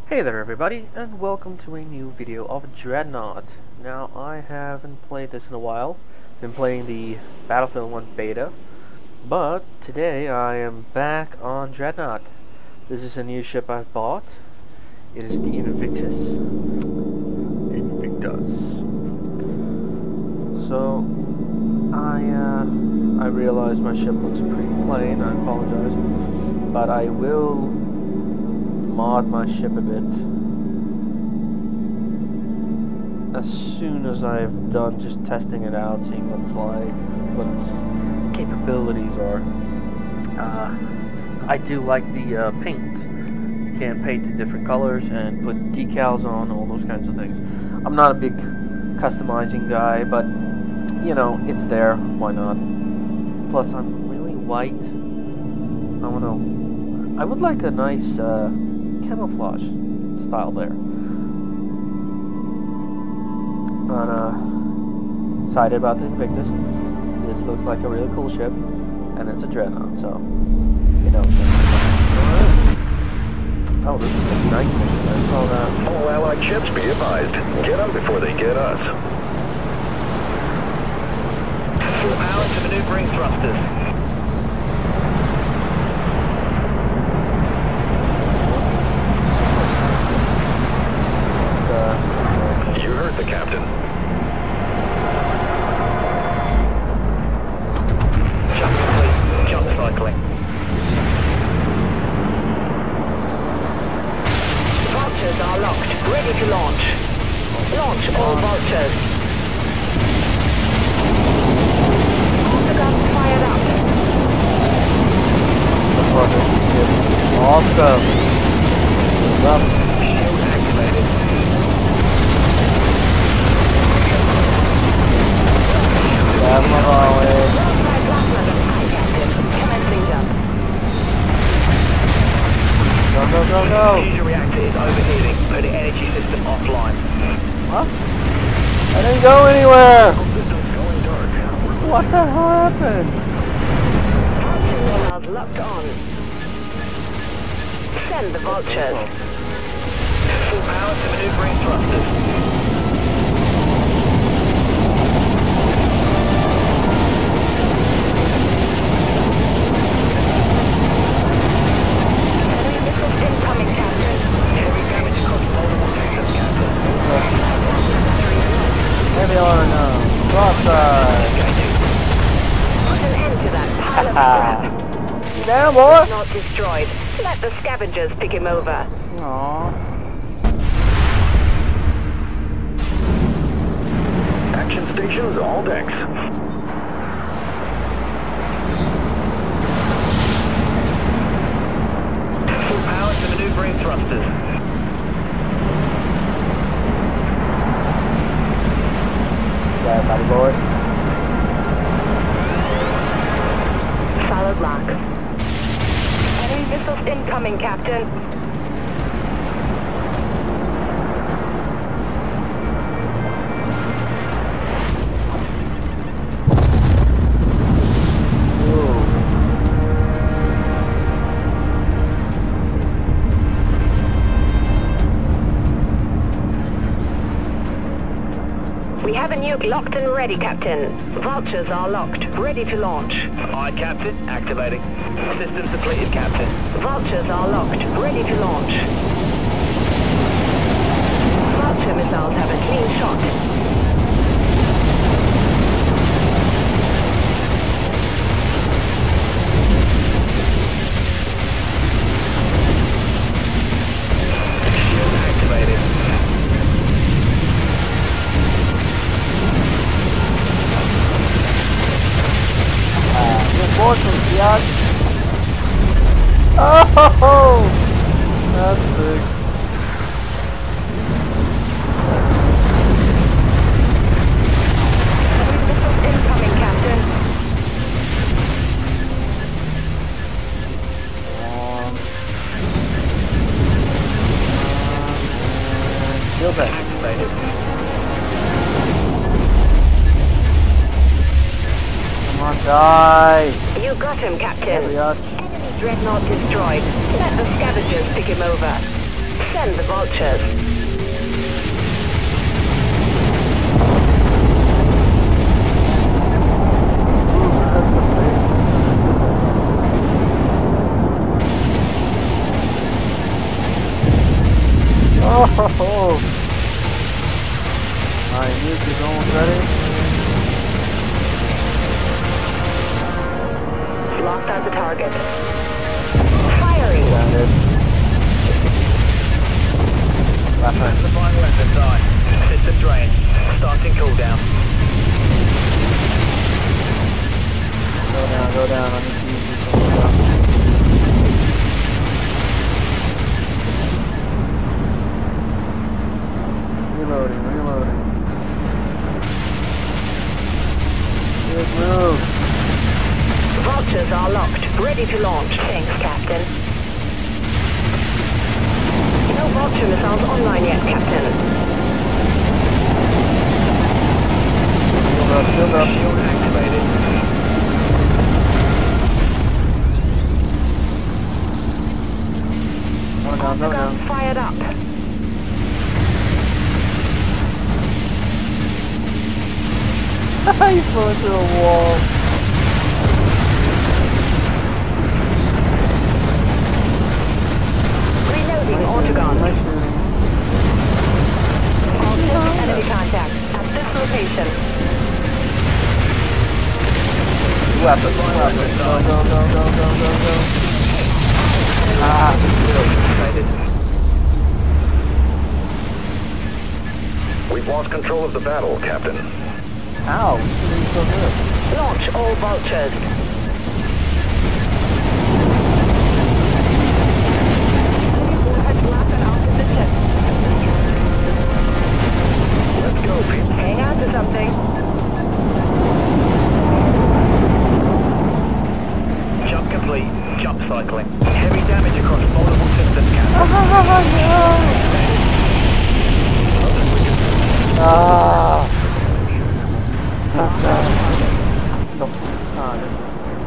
Hey there everybody, and welcome to a new video of Dreadnought. Now, I haven't played this in a while. Been playing the Battlefield 1 beta, but today I am back on Dreadnought. This is a new ship I've bought. It is the Invictus. Invictus. So, I realize my ship looks pretty plain, I apologize, but I will mod my ship a bit as soon as I've done just testing it out, seeing what it's like, what its capabilities are. I do like the paint. You can paint the different colors and put decals on, all those kinds of things. I'm not a big customizing guy, but you know, it's there, why not? Plus I'm really white. I would like a nice camouflage style there, but excited about the Invictus. This looks like a really cool ship, and it's a Dreadnought, so you know. Oh, this is a night mission. I saw that. All Allied ships, be advised. Get them before they get us. 4 hours to maneuvering thrusters. You heard the captain. Jump cycling. Vultures are locked, ready to launch. Launch all vultures. All the guns fired up. Awesome. Shield activated. Go. Fusion reactor is overheating. Put the energy system offline. What? I didn't go anywhere! System's going dark. What the hell happened? Vultures locked on. Send the vultures. 4 hours to maneuvering thrusters. Incoming, Captain. Heavy damage across multiple sectors, Captain. Heavy on broadside. Put an end to that pile of scrap. Down, boy. Not destroyed. Let the scavengers pick him over. Aww. Action stations, all decks. Full power to maneuvering thrusters. Stand by the board. Solid lock. Enemy missiles incoming, Captain. We have a nuke locked and ready, Captain. Vultures are locked, ready to launch. Aye, Captain. Activating. Systems depleted, Captain. Vultures are locked, ready to launch. Vulture missiles have a clean shot. Shield activated. Reinforcements, yeah. Oh, that's big. Missiles incoming, Captain. Shield back. Activated. Come on, die. You got him, Captain. There we are. Enemy Dreadnought destroyed. Let the scavengers pick him over. Send the vultures. Oh, my nuke is almost ready. Locked on the target. Firing. Got it. That's the final weapon sign. System drain. Starting cooldown. Go down. Let me see if you can go down. Reloading. Good move. Vultures are locked. Ready to launch. Thanks, Captain. No vulture missiles online yet, Captain. Shield up. Shield activated. Go down. Guns fired up. You flew into a wall. Reloading autoguns. Nice shooting. Enemy contact at this location. Weapons. Go. Ah. We've lost control of the battle, Captain. Ow, you did so good. Launch all vultures. Let's go, people. Hang on to something. Jump complete. Jump cycling. Heavy damage across multiple systems, Captain. Ah. Don't start it.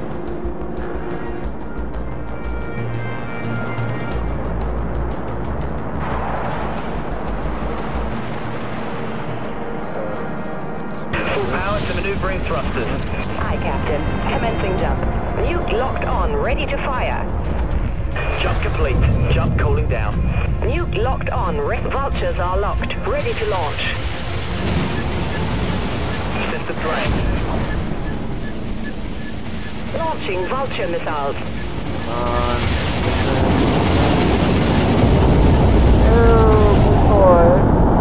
Full power to maneuvering thrusters. Aye, Captain. Commencing jump. Nuke locked on, ready to fire. Jump complete. Jump cooling down. Nuke locked on. Vultures are locked, ready to launch. System drain. Launching vulture missiles. Come on. Oh, boy.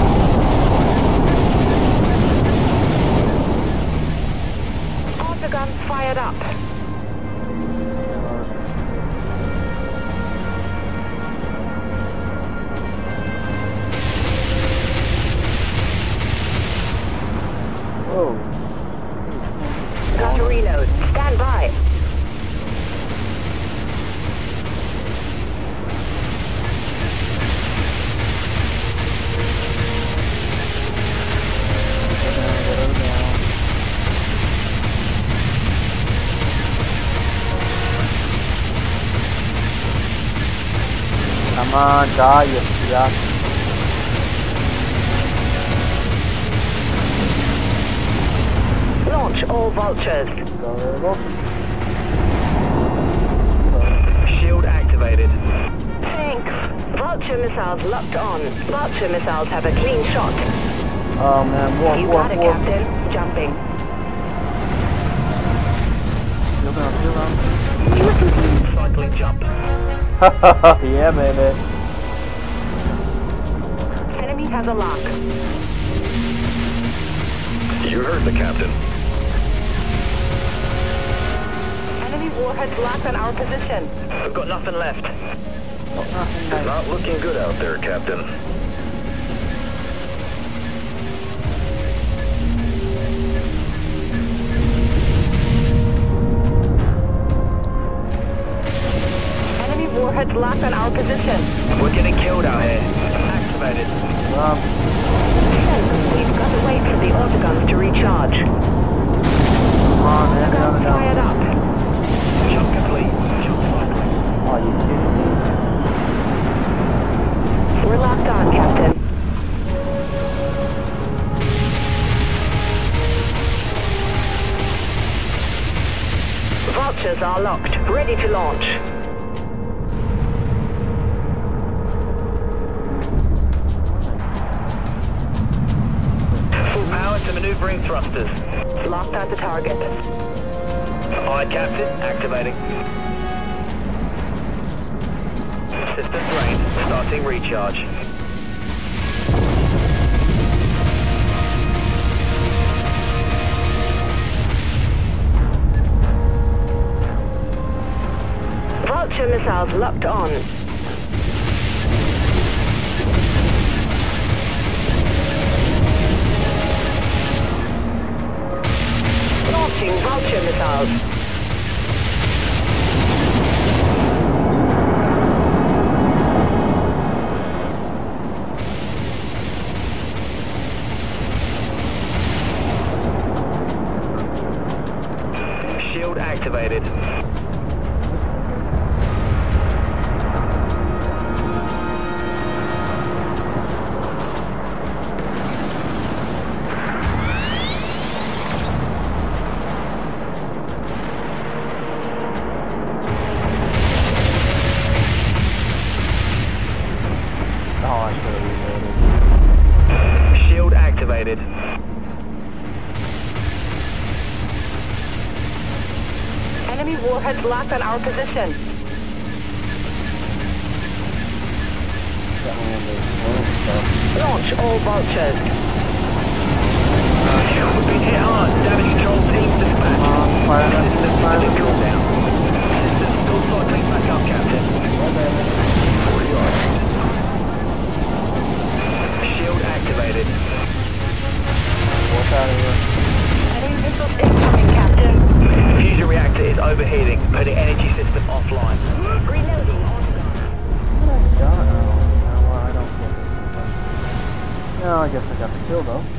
Autoguns fired up. Whoa. Got to reload. Stand by. Come on, die, you yuck. Launch all vultures. Go. Shield activated. Thanks. Vulture missiles locked on. Vulture missiles have a clean shot. Oh man, warp. You got it, Captain. Jumping. Feel down. Cycling jump. Yeah, baby. Enemy has a lock. You heard the Captain. Enemy warheads locked on our position. We've got nothing left. It's not looking good out there, Captain. Enemy warheads locked on our position. We're getting killed out here. Activated. We've got to wait for the autoguns to recharge. Come on, man. Guns fired up. Jump complete. Jump cycling. Are you kidding me? Vultures are locked, ready to launch. Full power to maneuvering thrusters. Locked onto target. Aye, Captain. Activating. System drained. Starting recharge. Vulture missiles locked on. Launching Vulture missiles. Shield activated. Shield activated. Enemy warheads locked on our position. Launch all Vultures. We've been hit hard. Damage control team dispatched. System still cool down. System still cycling back up, Captain. Shield activated. Enemy missiles incoming, Captain. Fusion reactor is overheating, putting energy system offline. Reloading. No, I guess I got the kill though.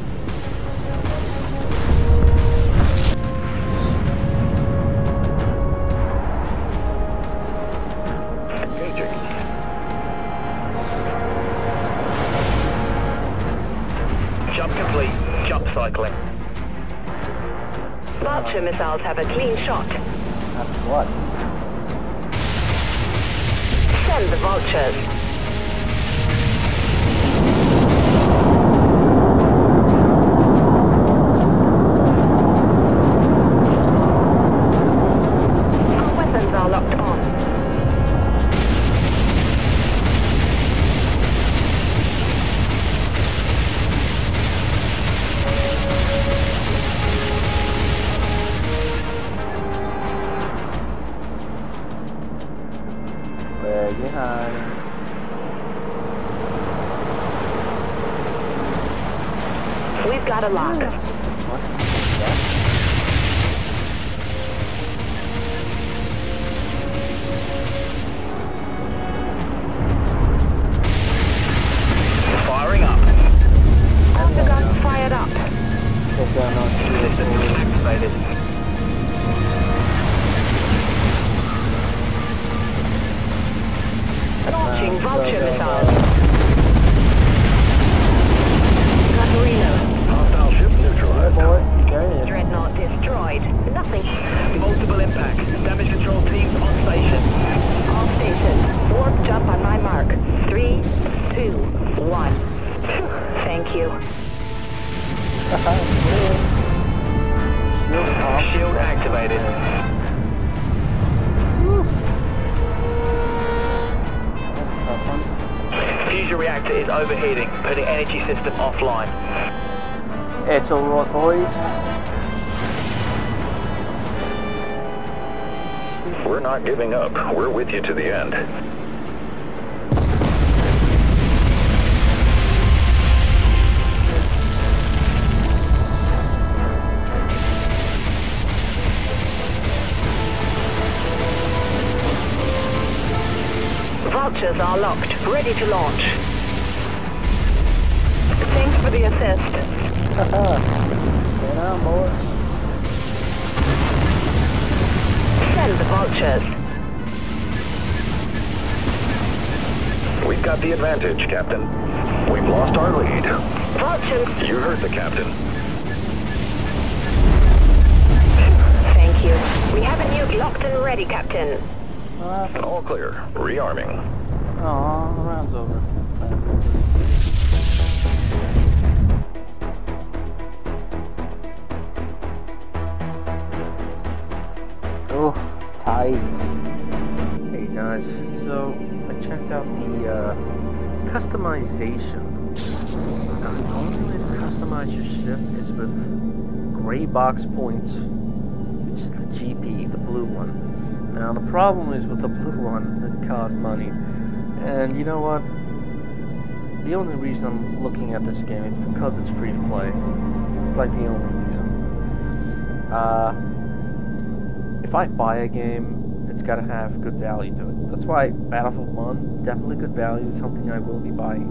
Jump complete. Jump cycling. Vulture missiles have a clean shot. After what? Send the Vultures. Our weapons are locked on. Where you hiding? We've got a lock. Firing up. All the guns fired up. System activated. Launching Vulture missiles. Got to reload. Hostile ship neutralized. Dreadnought destroyed. Nothing. Multiple impacts. Damage control teams on station. All stations. Warp jump on my mark. 3, 2, 1. Thank you. Shield activated. Fusion reactor is overheating, putting energy system offline. It's alright, boys. We're not giving up. We're with you to the end. Vultures are locked, ready to launch. Thanks for the assist. Get on, boy. Send the Vultures. We've got the advantage, Captain. We've lost our lead. Vultures. You heard the Captain. Thank you. We have a new ready, Captain. All clear. Rearming. Oh, the round's over. Oh, tight. Hey guys, so I checked out the customization. Now, the only way to customize your ship is with gray box points, which is the GP, the blue one. Now the problem is with the blue one, it costs money. And you know what? The only reason I'm looking at this game is because it's free to play. It's like the only reason. If I buy a game, it's gotta have good value to it. That's why Battlefield 1, definitely good value, something I will be buying.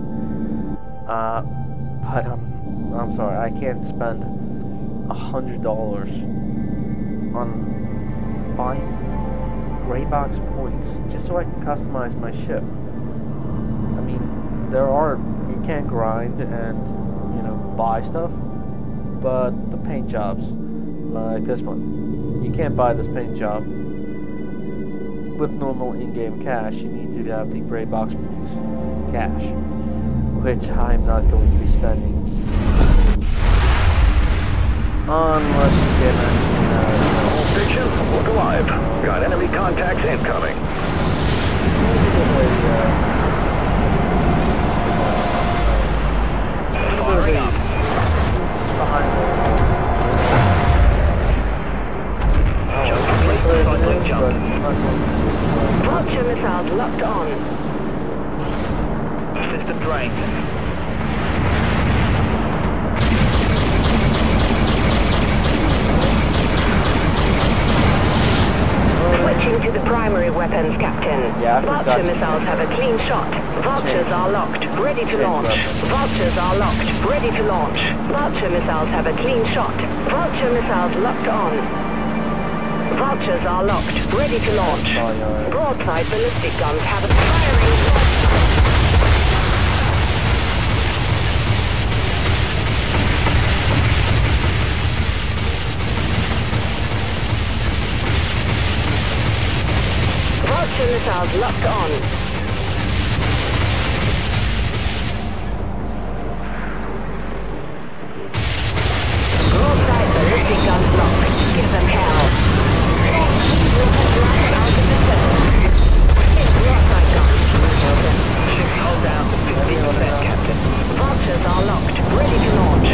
But I'm sorry, I can't spend $100 on buying gray box points just so I can customize my ship. I mean, you can grind and, you know, buy stuff, but the paint jobs, like this one, you can't buy this paint job with normal in-game cash. You need to have the gray box points cash, which I'm not going to be spending unless you get All stations, look alive. Got enemy contacts incoming. Firing up. Jump complete. Cycling jump. Vulture missiles locked on. System drained. Switching to the primary weapons, Captain. Yeah, I forgot Vulture to missiles have a clean shot. Vultures are locked, ready to launch. Vultures are locked, ready to launch. Vulture missiles have a clean shot. Vulture missiles locked on. Vultures are locked, ready to launch. Broadside ballistic guns have a firing broadside. Vulture missiles locked on. Broadside ballistic guns locked. Give them hell. Broadside guns. Ship hull down to 50%, Captain. Vultures are locked. Ready to launch.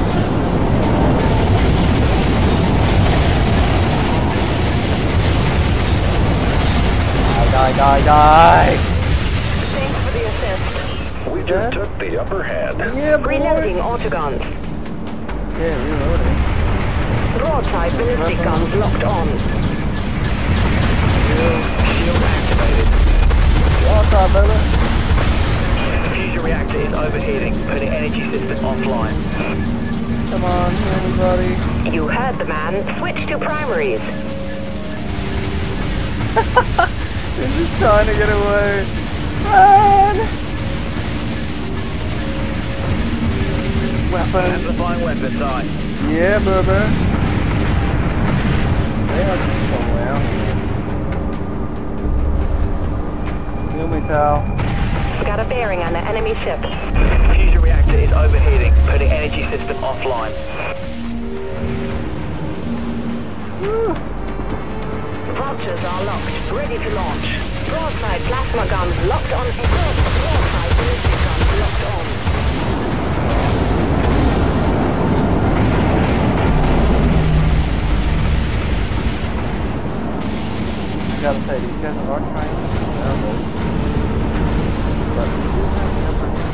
Die! Thanks for the assist. We just took the upper hand. Yeah, boy! Reloading autoguns. Yeah, reloading. Broadside ballistic guns locked on. Shield activated. What's up, brother? The fusion reactor is overheating. Putting energy system offline. Come on, everybody. You heard the man. Switch to primaries. They're just trying to get away. Run! Weapons. Amplifying weapon sight. Yeah, brother. They are just surrounding us. Kill me, pal. Got a bearing on the enemy ship. Fusion reactor is overheating. Putting energy system offline. Woo. Vultures are locked. Ready to launch. Broadside plasma guns locked on. Broadside ballistic guns locked on. I gotta say, these guys are trying to surround us. But we do have the upper hand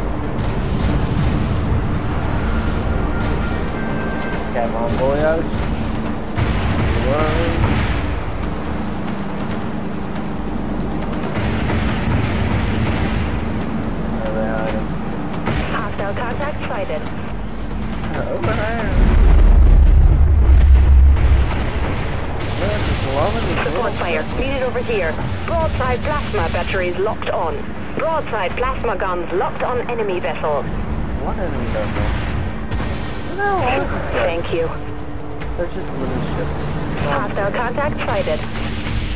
here. Come on, boyos. Reload. Hostile contact sighted. Over there. Support fire needed over here. Broadside plasma batteries locked on. Broadside plasma guns locked on enemy vessel. What enemy vessel? No, all of these guys. Thank you. They're just little ships. Hostile contact sighted.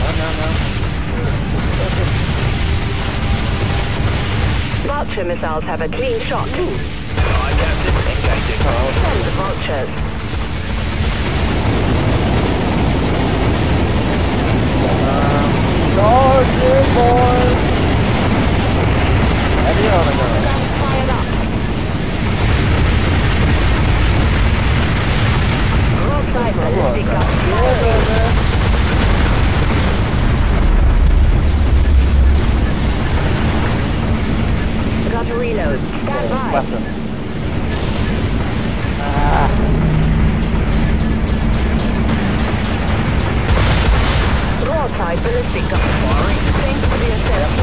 Vulture missiles have a clean shot. Aye, Captain. Engaging. Send the vultures. Charge it, boys! Heavy on the gun. Guns fired up. Broadside ballistic gun. Got to reload. Stand by. Weapons. Broadside ballistic gun. Firing. Things to be assessed.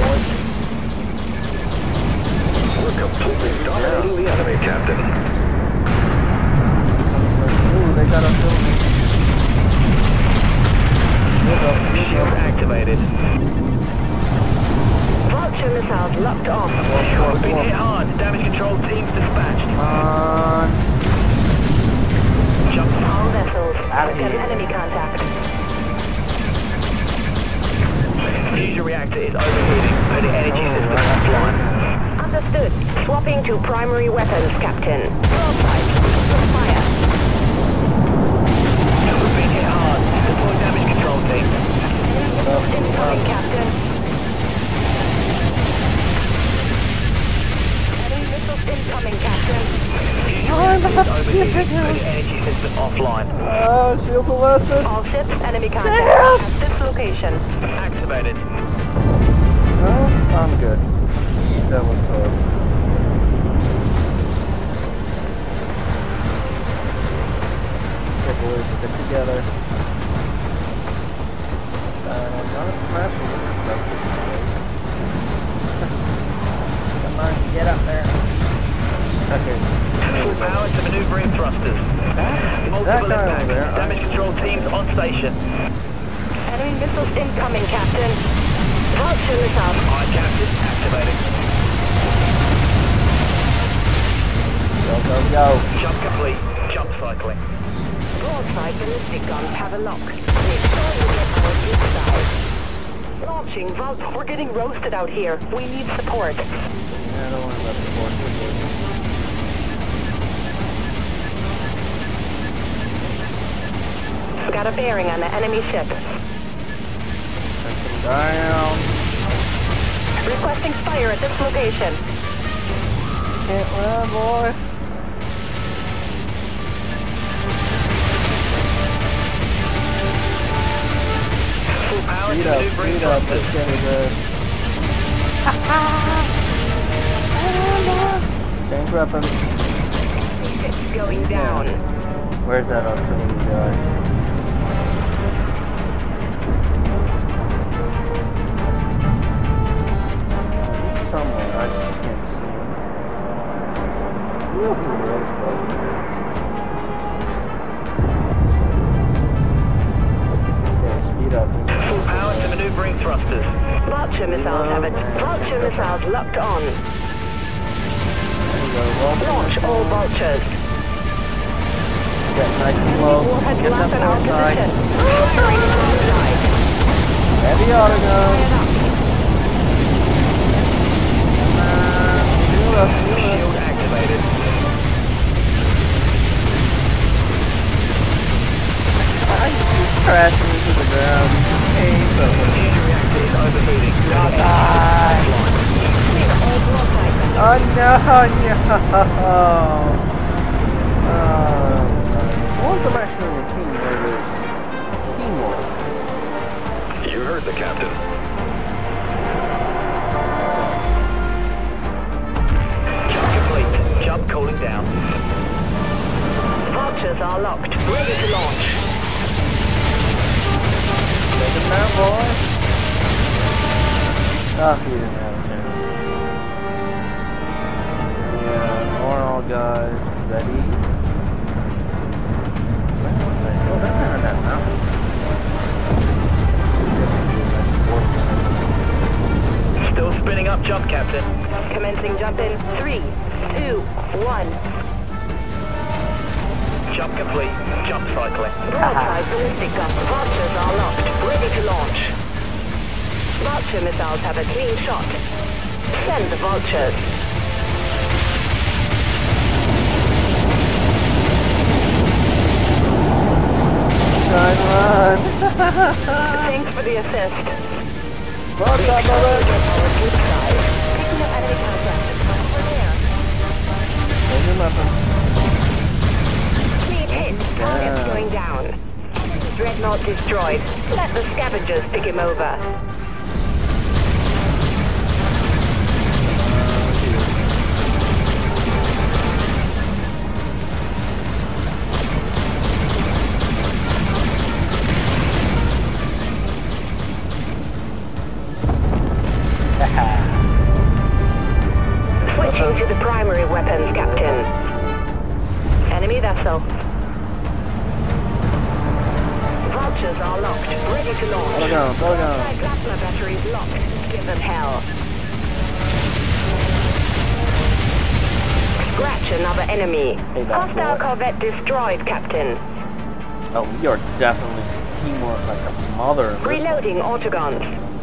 We're completely dominating the enemy, Captain. Ooh, they got us building. Shield activated. Vulture missiles locked on. We've been hit hard. Damage control teams dispatched. Jump. All vessels. Out of Got here. enemy contact. Fusion reactor is overheating. Put the energy system offline. Understood. Swapping to primary weapons, Captain. Broadside. Some fire. We've been hit hard. Deploy damage control team. Incoming, Captain. Enemy missiles incoming, Captain. Fusion is overheating. Put the energy system offline. Shields arrested. All ships, enemy contact at this location. Activated. No, I'm good. That was close. Okay, boys, stick together. Not smashing this stuff. This is great. Come on, get up there. Okay. Full power to maneuvering thrusters. Multiple guy over impacts. there, Damage control teams on station. Enemy missiles incoming, Captain. Vulture missiles. Aye, Captain. Activating. Go. Jump complete. Jump cycling. Broadside ballistic guns have a lock. Make sure you get our good side. Launching Vulture. We're getting roasted out here. We need support. Yeah, I don't want to let the board Got a bearing on the enemy ship. Take them down. Requesting fire at this location. Can't run, boy. Full power to Speed up, maneuvering speed up. thrusters. Let's get it good. Change weapons. It's going down. Where's that artillery guy? He's somewhere, I just can't see him. Woo, that was close. Okay, speed up. Full power to maneuvering thrusters. Vulture missiles have it. Vulture missiles locked on. There you go. Launch all vultures. Get nice and close. Warhead Get locked them on our outside. position. Firing broadside. Heavy auto gun. Shield activated. I just crashing into the ground. Hey, so. Fusion reactor is overheating. Outside. Clear all broadside vessels. Oh no, no. Once I'm actually in a team where there's teamwork. You heard the captain. Jump complete. Jump cooling down. Vultures are locked. Ready to launch. Take him down, boy. Oh, he didn't have a chance. Yeah, are all guys ready? Oh, they're kind of down now. Still spinning up jump, Captain. Commencing jump in 3, 2, 1. Jump complete. Jump cycling. Broadside ballistic gun. Vultures are locked. Ready to launch. Vulture missiles have a clean shot. Send the vultures. Run! Thanks for the assist. What's up, brother? Picking up enemy contact. Over there. Hold your weapon. Clean hit. Target's going down. Dreadnought destroyed. Let the scavengers pick him over. Switching to the primary weapons, Captain. Enemy vessel. Vultures are locked, ready to launch. Go down, go down. Plasma batteries locked. Give them hell. Scratch another enemy. Hey, Hostile boy. corvette destroyed, Captain. Oh, we are definitely teamwork like a mother. in this one. Reloading autogons.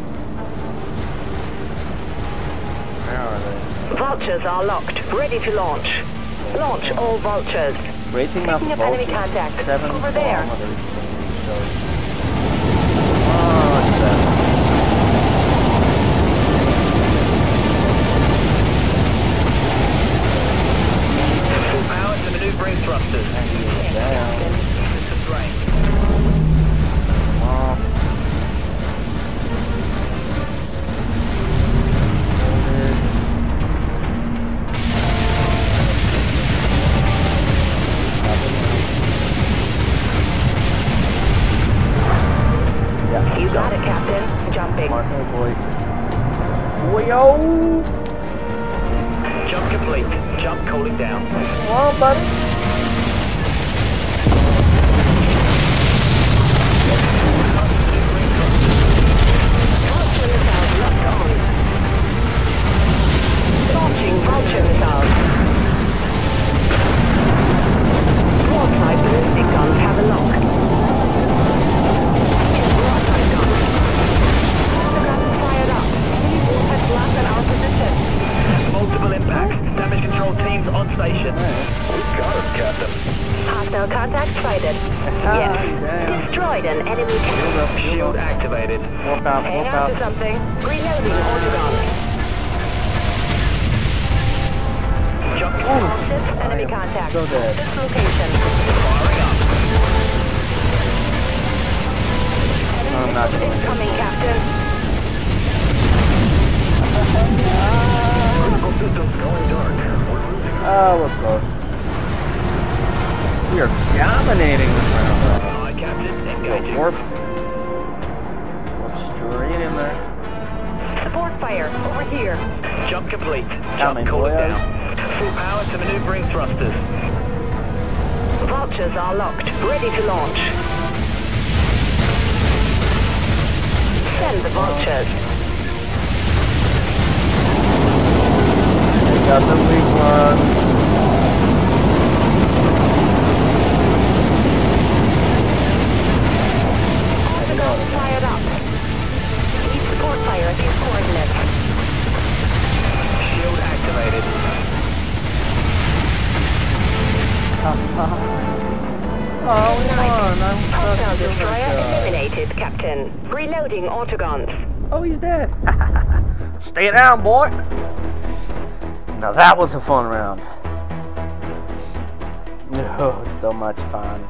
Where are they? Vultures are locked, ready to launch. Launch all vultures. Rating of Picking up enemy vultures, contact. 7 Over there. kilometers. Oh, it's that. Full power to maneuvering thrusters. Down. Systems range. Off. Yeah, You got it, Captain. Jumping. Mark my boy. Boyo! Jump complete. Jump cooling down. Come on, buddy. Vulture missiles locked on. Launching vulture missiles. Broadside ballistic guns have a lock. Broadside guns. The guns fired up. Enemy warhead blast at our position. Multiple impacts. Damage control teams on station. We got it, Captain. Hostile contact sighted. Yes. damn. Destroyed an enemy tank. Shield activated. Walk out, Hang walk out to out. something. Reloading autogons. Jump All ships, enemy I am contact. so dead. This location. firing up. I'm not Enemy going incoming, Captain. Critical systems going dark. We're losing. Oh, let's close. We are dominating this round. Aye, Captain. Engaging. Warp. Warp straight in there. Support fire. Over here. Jump complete. Coming, Jump cooling boys. down. Full power to maneuvering thrusters. Vultures are locked. Ready to launch. Send the vultures. They got the big ones. Autogons fired up. Need support fire at these coordinates. Shield activated. Oh, come Nice. on. I'm Hostile stuck in destroyer my eliminated, Captain. Reloading autogons. Oh, he's dead. Stay down, boy. Now that was a fun round. Oh, so much fun.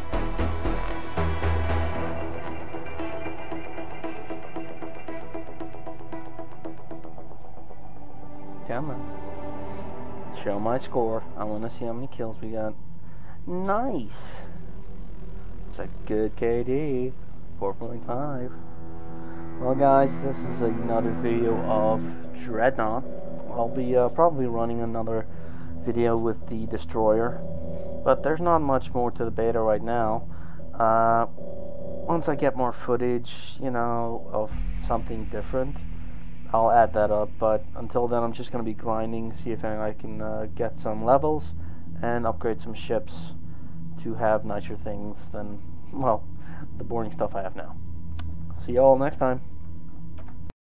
Come on. Show my score. I want to see how many kills we got. Nice. It's a good KD. 4.5. Well, guys, this is another video of Dreadnought. I'll be probably running another video with the destroyer, but there's not much more to the beta right now. Once I get more footage, you know, of something different, I'll add that up. But until then, I'm just going to be grinding, see if I can get some levels and upgrade some ships to have nicer things than, well, the boring stuff I have now. See you all next time.